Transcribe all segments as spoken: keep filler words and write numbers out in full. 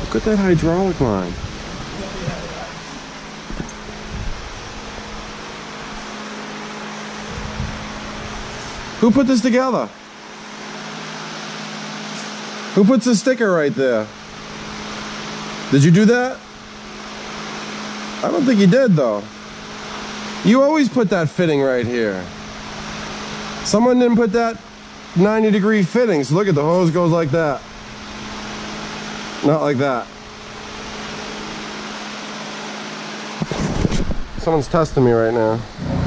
Look at that hydraulic line. Who put this together? Who puts the sticker right there? Did you do that? I don't think you did though. You always put that fitting right here. Someone didn't put that ninety degree fitting. So look at the hose goes like that. Not like that. Someone's testing me right now.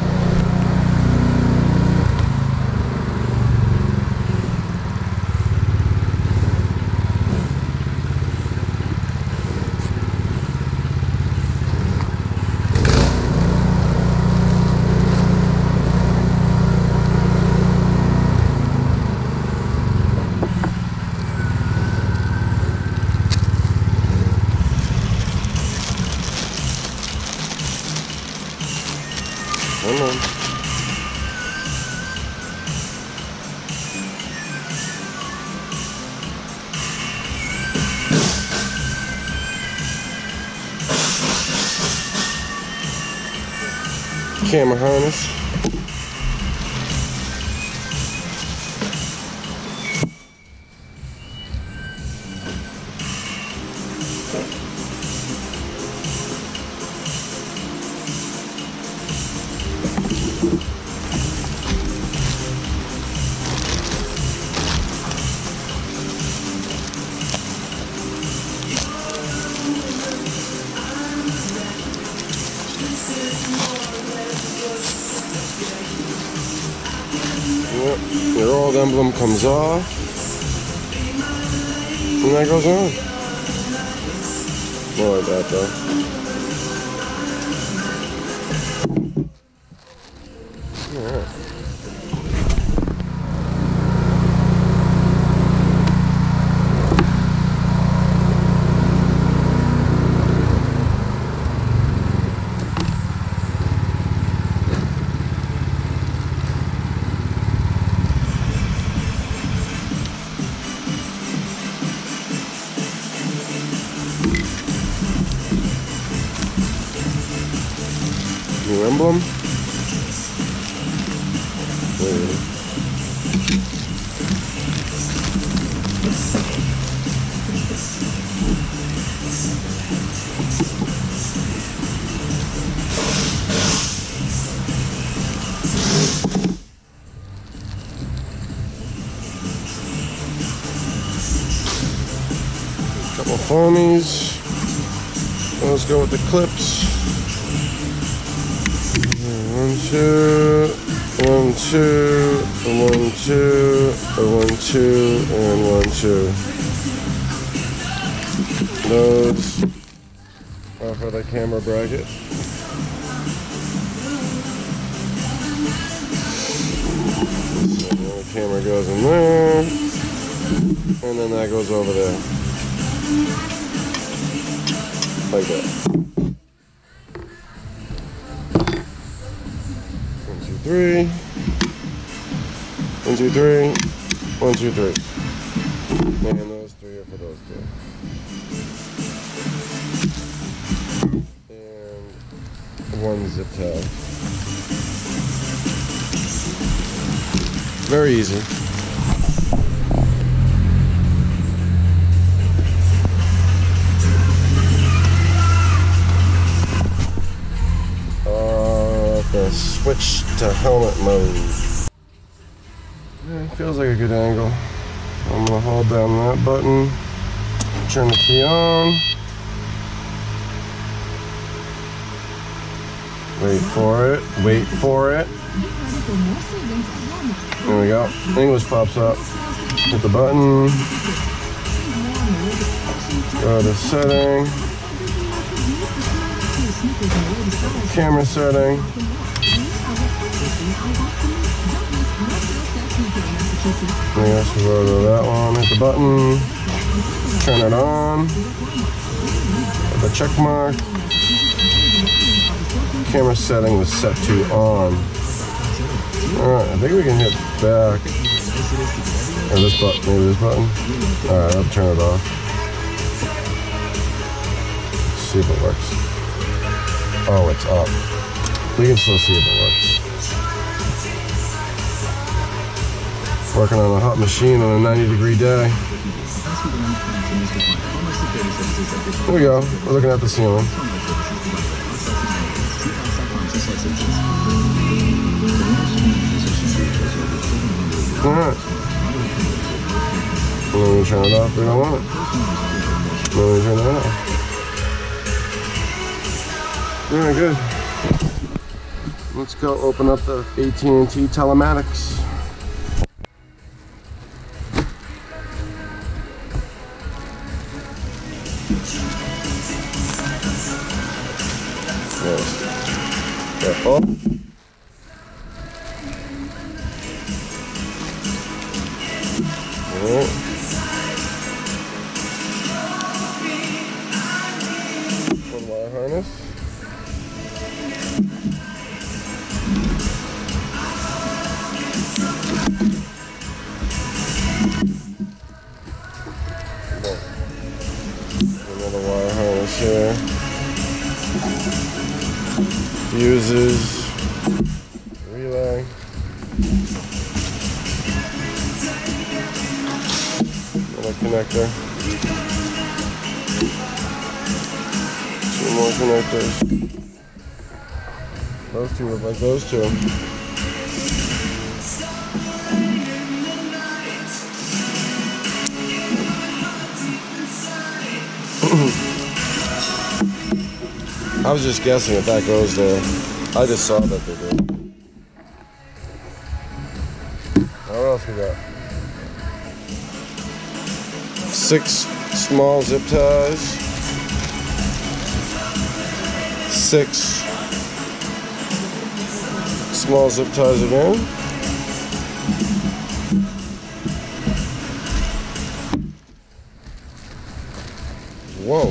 Come on. Camera harness. Yep, your old emblem comes off, and that goes on. More like that though. Alright. New emblem. Wait. Couple foamies. Let's go with the clips. One, two, one, two, one, two, one, two, and one, two. Those are for the camera bracket. So the camera goes in there, and then that goes over there. Like that. Three, one, two, three, one, two, three. And those three are for those two. And one zip tie. Very easy. Switch to helmet mode. Yeah, it feels like a good angle. I'm gonna hold down that button, turn the key on, wait for it, wait for it. There we go. English pops up. Hit the button. Go to setting. Camera setting. I guess we'll go to that one, hit the button, turn it on, hit the check mark. Camera setting was set to on. Alright, I think we can hit back. Or this button, maybe this button. Alright, I'll turn it off. see if it works. Oh, it's up. We can still see if it works. Working on a hot machine on a ninety degree day. There we go. We're looking at the ceiling. Alright. And then we turn it off, we don't want it. And then we turn it off. Alright, good. Let's go open up the A T and T telematics. Yes. Careful. Alright. One wire harness. Another wire harness here. Fuses. Relay. Another connector. Two more connectors. Those two look like those two. I was just guessing if that goes there. I just saw that they did. Now what else we got? Six small zip ties. Six small zip ties again. Whoa.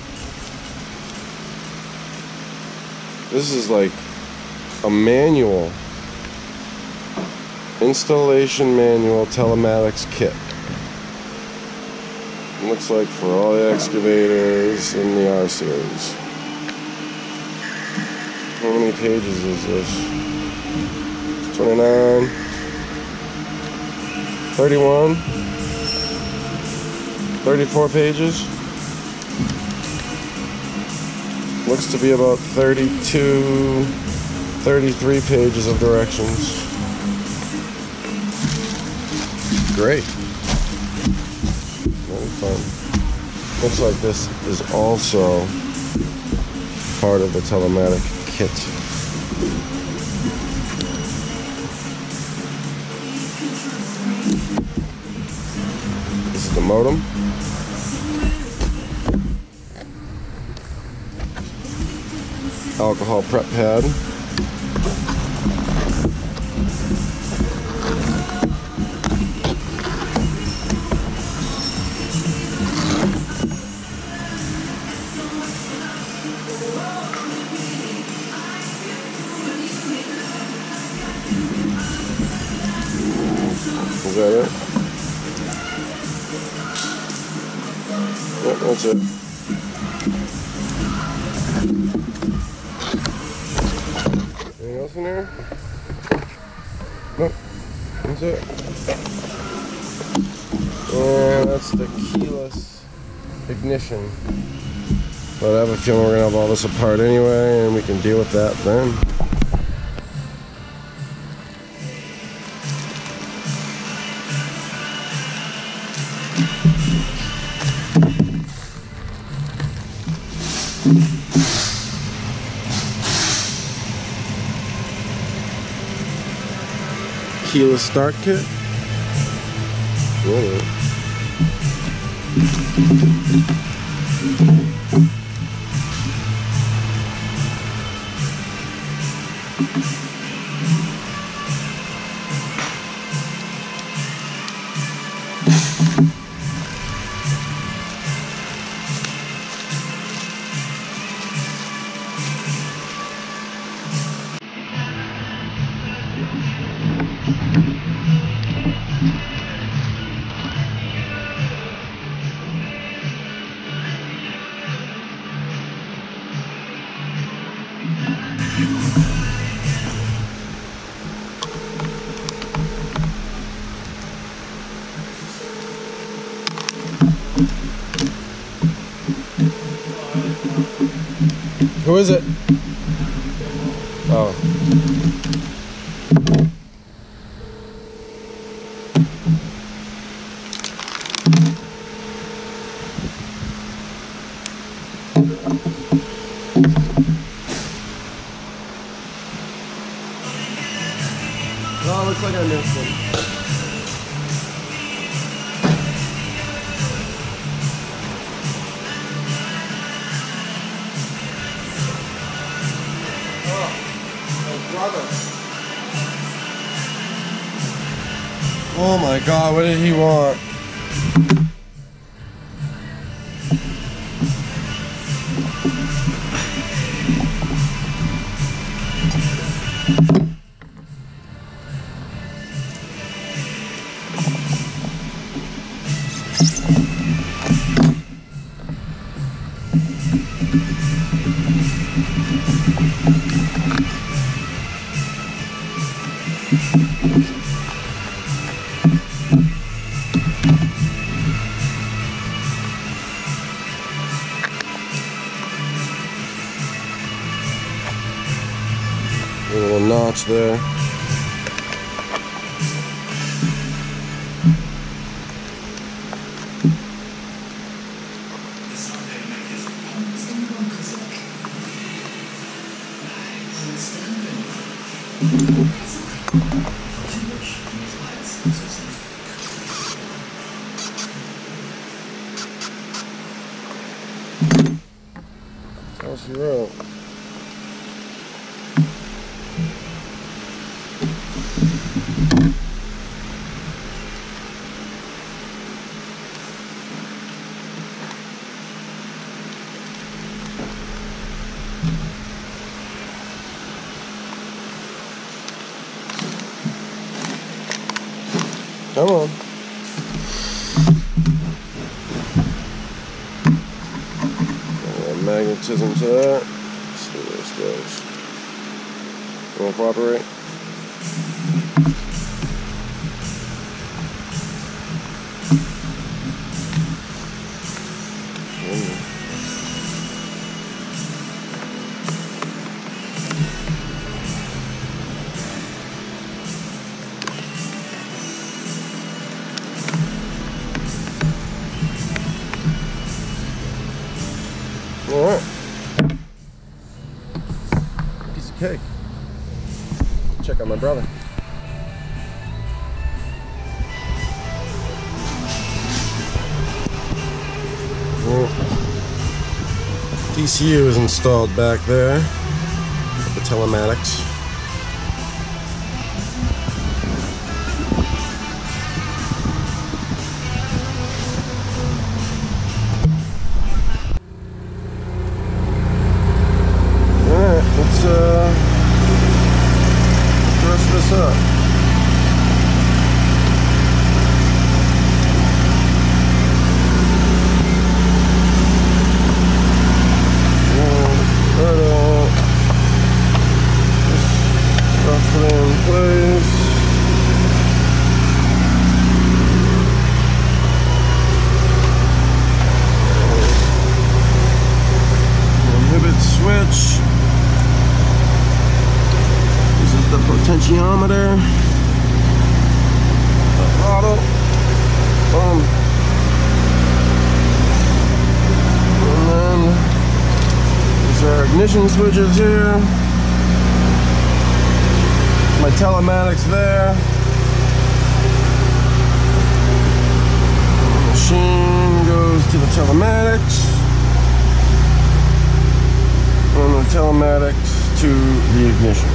This is like a manual, installation manual telematics kit. It looks like for all the excavators in the R series. How many pages is this? twenty-nine, thirty-one, thirty-four pages. Looks to be about thirty-two, thirty-three pages of directions. Great. Very fun. Looks like this is also part of the telematic kit. This is the modem. Alcohol prep pad. Is that it? Yep, that's it. Anything else in there? Nope. That's it. And that's the keyless ignition. But I have a feeling we're going to have all this apart anyway, and we can deal with that then. Keyless start kit. Whoa. Who is it? Oh. Oh, looks like I missed him. Oh my God, what did he want? A little notch there. How's your rope? Come on. Add magnetism to that. Let's see where this goes. Won't cooperate. Alright. Piece of cake. Check out my brother. Well, D C U is installed back there. The telematics. Let's uh, dress this up. Just rough it in place. Inhibit switch. The potentiometer, the throttle, boom, and then these are ignition switches here, my telematics there, the machine goes to the telematics, and the telematics to the ignition.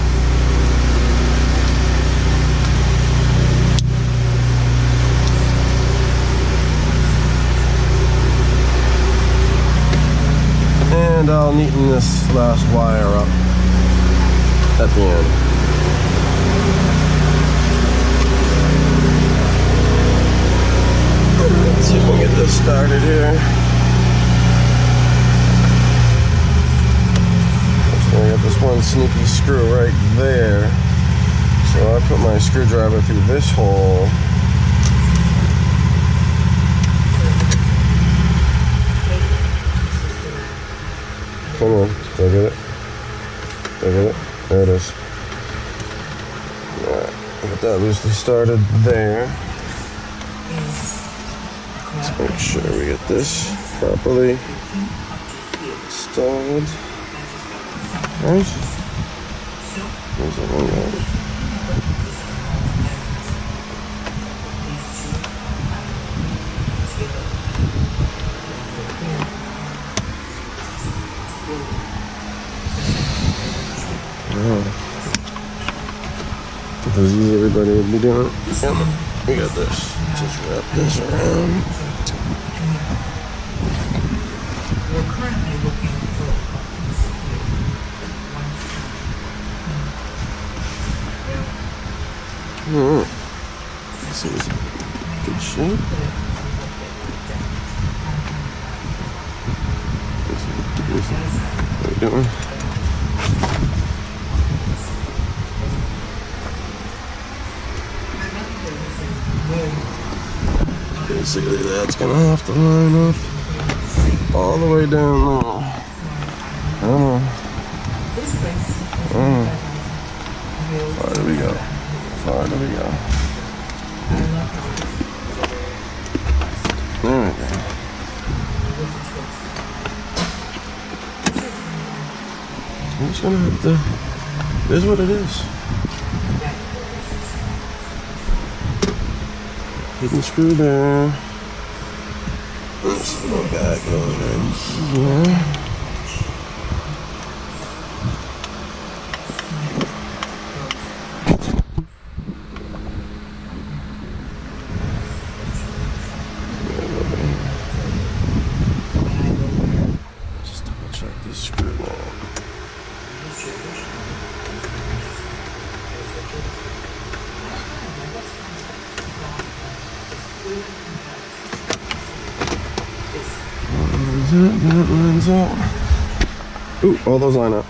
And I'll neaten this last wire up at the end. Let's see if we can get this started here. So I got this one sneaky screw right there. So I put my screwdriver through this hole. Come on, Look at it. Look at it. There it is. Alright, get that loosely started there. Let's make sure we get this properly installed. Right? There's a one guy. As easy everybody would be doing it. Yep, we got this. Just wrap this around. We're currently looking for Alright. This is good shape. What are we doing? Basically, that's gonna have to line up all the way down there. I don't know. I don't know. Far do we go? Far do we go? There we go. I'm just gonna have to. It is what it is. Hidden screw there. This little guy goes right here. Just double check this screw now. That lines up. Ooh, all those line up.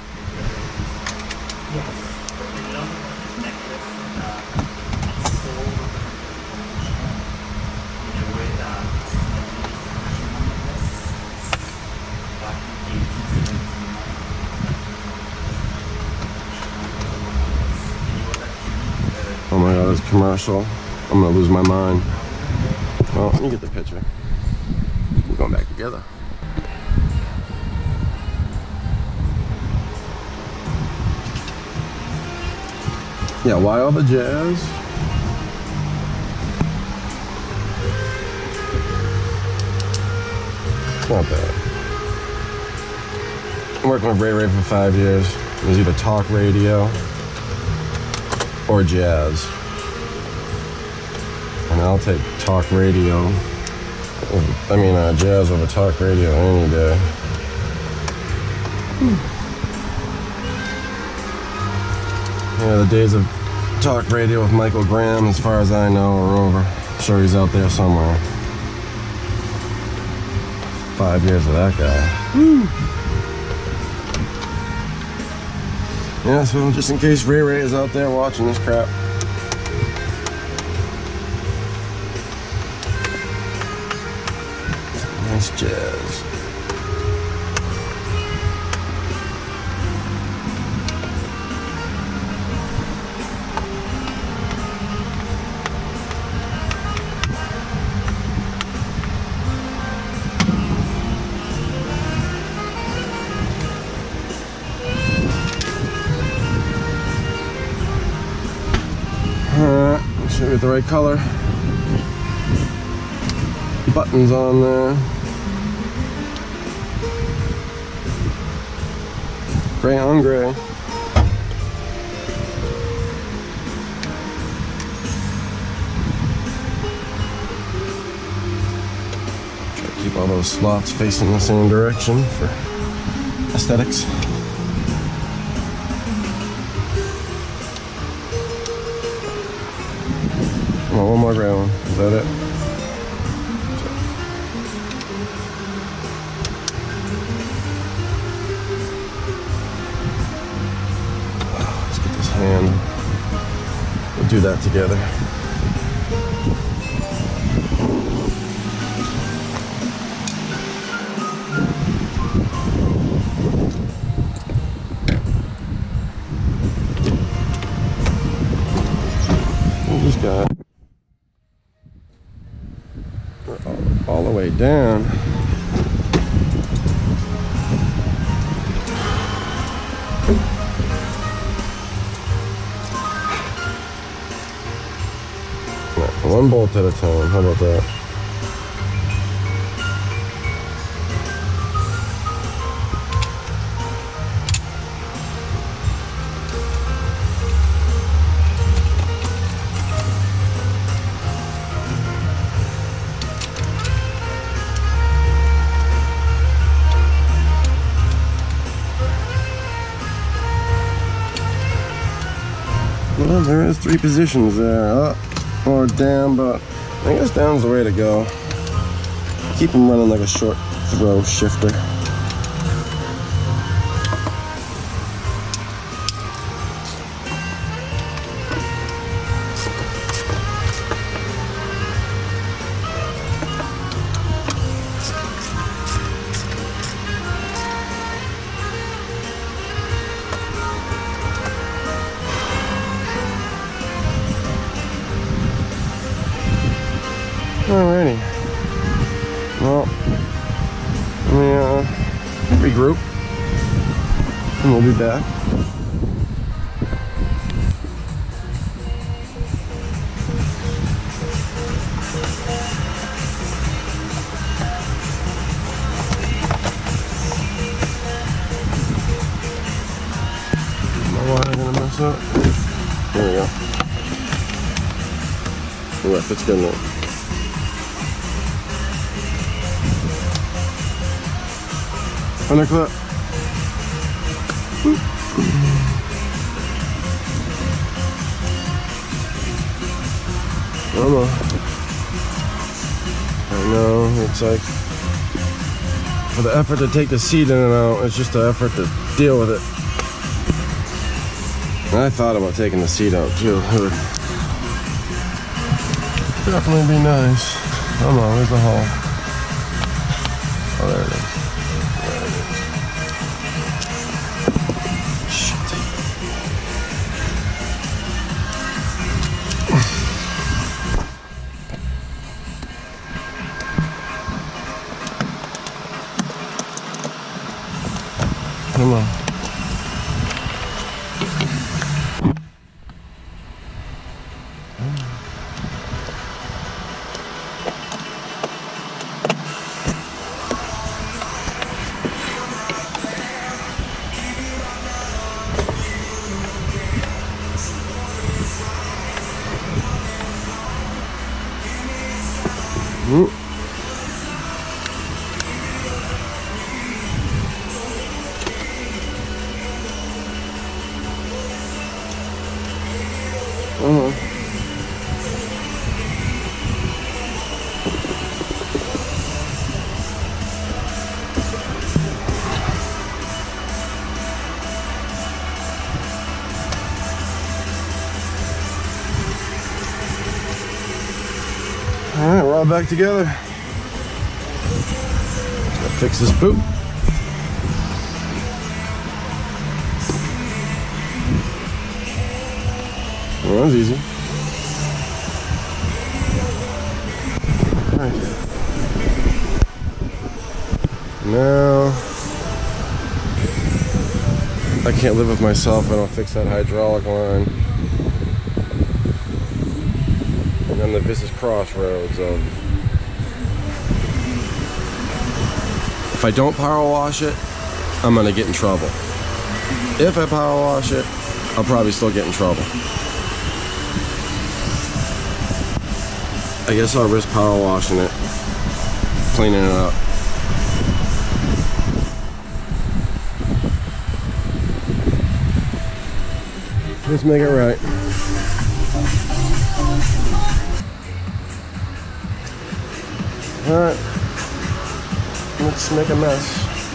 Oh my god, it's commercial. I'm gonna lose my mind. Well, let me get the picture. We're going back together. Yeah, why all the jazz? Not bad. I'm working with Ray Ray for five years. It was either talk radio or jazz. And I'll take talk radio. I mean, uh, jazz over talk radio any day. Hmm. Yeah, the days of talk radio with Michael Graham, as far as I know, are over. I'm sure he's out there somewhere. Five years of that guy. Woo. Yeah, so just in case Ray Ray is out there watching this crap. Nice jazz. Alright, make sure we get the right color. Buttons on there. Gray on gray. Try to keep all those slots facing the same direction for aesthetics. Come on, one more gray one. Is that it? Let's get this hand. We'll do that together. down. One bolt at a time, how about that? Well, there is three positions there, up or down, but I guess down's the way to go. Keep them running like a short throw shifter. Alrighty. Well, let me uh, regroup, and we'll be back. My wire gonna mess up. There we go. Ooh, that fits good now. Underclip. Come on. I know, it's like, for the effort to take the seat in and out, it's just an effort to deal with it. And I thought about taking the seat out too. It would definitely be nice. Come on, where's the hole? Oh, there it is. Come on. Mm. Uh-huh. All right, we're all back together. Gotta fix this boot. Well, that was easy. All right. Now, I can't live with myself if I don't fix that hydraulic line. And then the vicious crossroads of, if I don't power wash it, I'm gonna get in trouble. If I power wash it, I'll probably still get in trouble. I guess I'll risk power washing it, cleaning it up. Let's make it right. Alright, let's make a mess.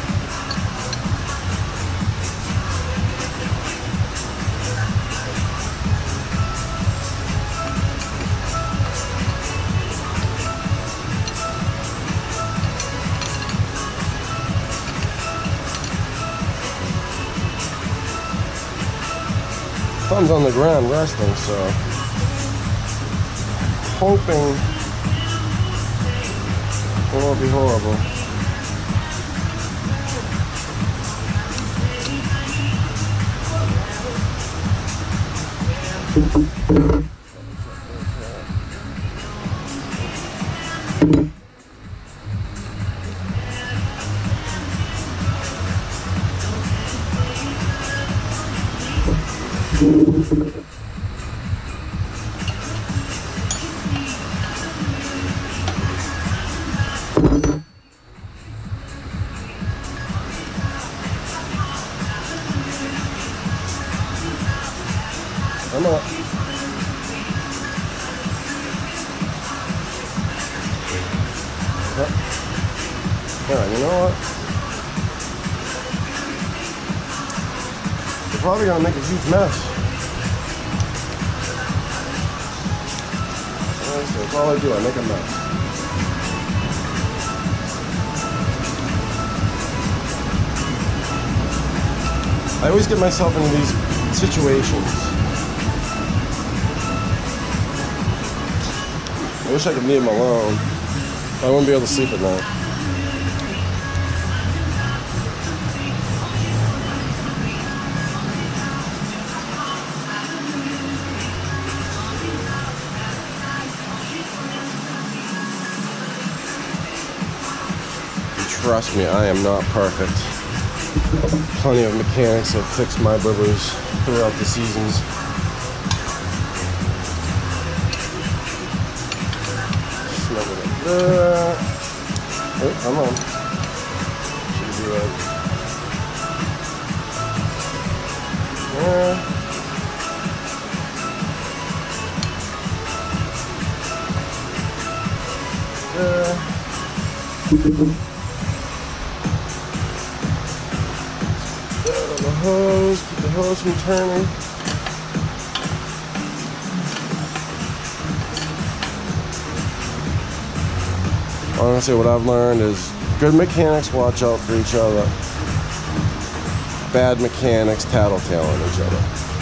Thumb's on the ground resting, so hoping It won't be horrible. I'm up. Yep. Yeah, you know what? You're probably gonna make a huge mess. That's all I do, I make a mess. I always get myself into these situations. I wish I could leave him alone. I wouldn't be able to sleep at night. Trust me, I am not perfect. Plenty of mechanics have fixed my boo-boos throughout the seasons. Snug it up there. Oh, come on. Should be right. There. There. The hose, keep the hose from turning. Honestly, what I've learned is good mechanics watch out for each other. Bad mechanics tattletale on each other.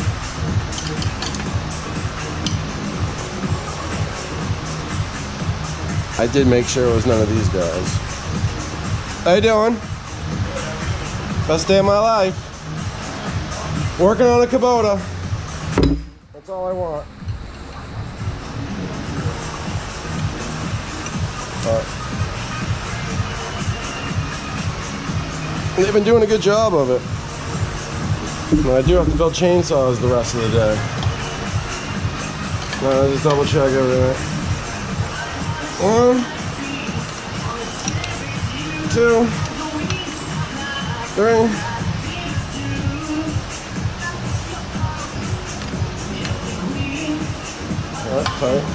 I did make sure it was none of these guys. How you doing? Best day of my life. Working on a Kubota. That's all I want. But they've been doing a good job of it. And I do have to build chainsaws the rest of the day. No, just double check everything. One, two, three. Alright, tight.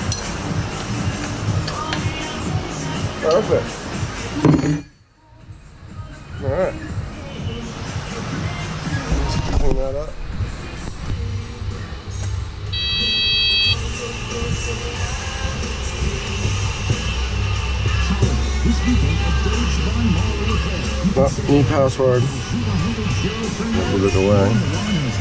Perfect. Alright. Let's clean that up. Oh, new password. We'll look away.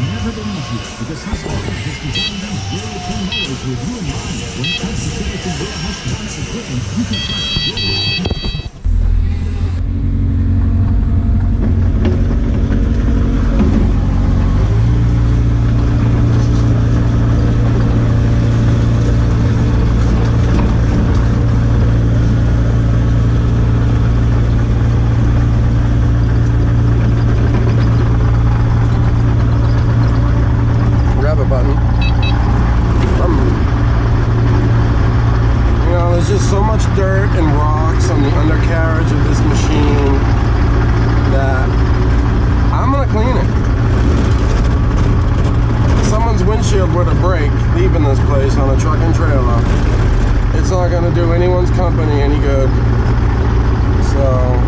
So much dirt and rocks on the undercarriage of this machine that I'm gonna clean it. If someone's windshield were to break leaving this place on a truck and trailer, it's not gonna do anyone's company any good. So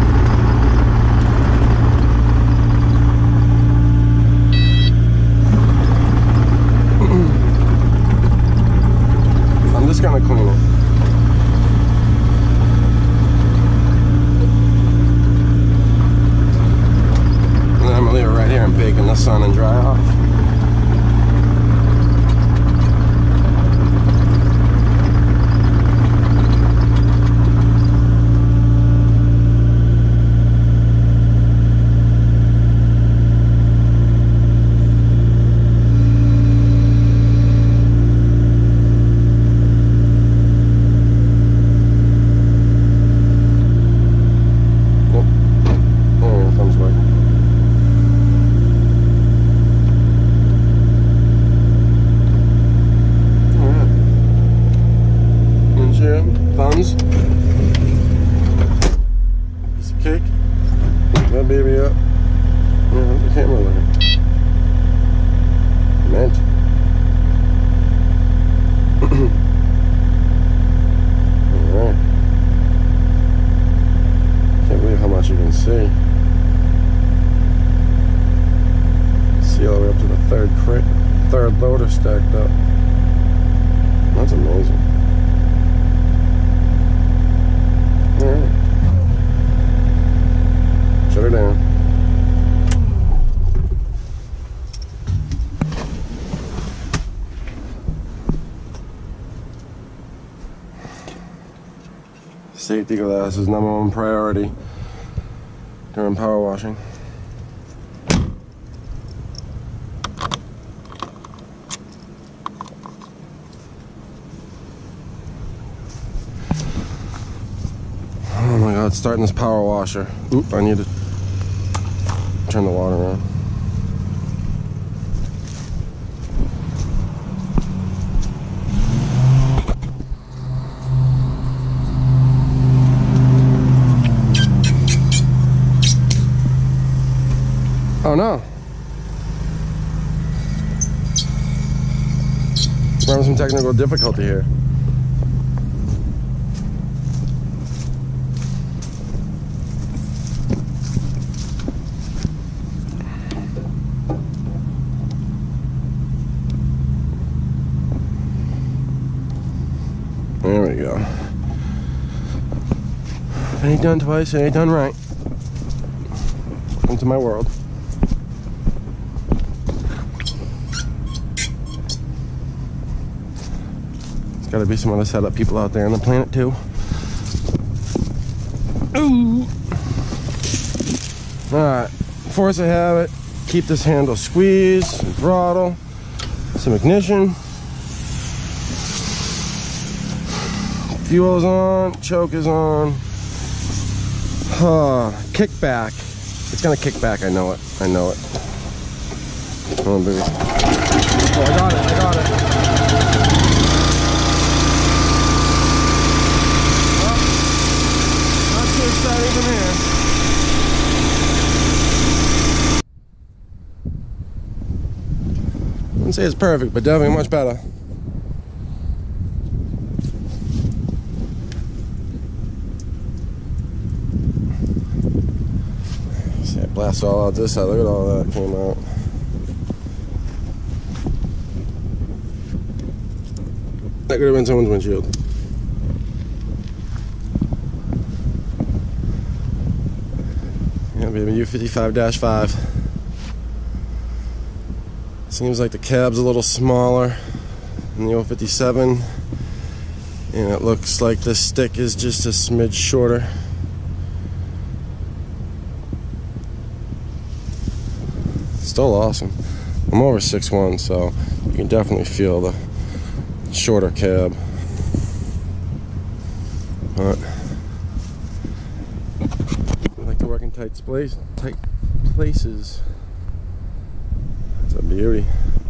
I'm just gonna clean it. Right here and bake in the sun and dry off. camera looking? Meant. Alright. Can't believe how much you can see. See all the way up to the third crate, third loader stacked up. That's amazing. Alright. Shut her down. Safety glass is number one priority during power washing. Oh my god, starting this power washer. Oop, I need to turn the water on. Oh no. We're having some technical difficulty here. There we go. If it ain't done twice, it ain't done right. Welcome to my world. There's gotta be some other setup people out there on the planet too. Ooh! Alright, force of habit. Keep this handle squeezed, some throttle, some ignition. Fuel's on, choke is on. Uh, kick back. It's gonna kick back, I know it. I know it. Come on, baby. Oh, I got it, I got it. Well, not too exciting from here. I wouldn't say it's perfect, but definitely much better. Blast all out this side. Look at all that came out. That could have been someone's windshield. Yeah, baby, U fifty-five dash five. Seems like the cab's a little smaller than the O fifty-seven, and it looks like the stick is just a smidge shorter. Still awesome. I'm over six one, so you can definitely feel the shorter cab. But I like to work in tight space, tight places. That's a beauty.